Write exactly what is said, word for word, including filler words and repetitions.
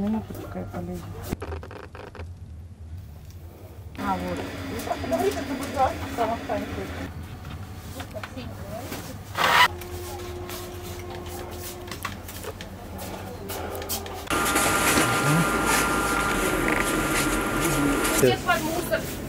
минуту, пускай полезет. А, вот. Говорите, что будет жарко, сама встанет. Нет под мусор.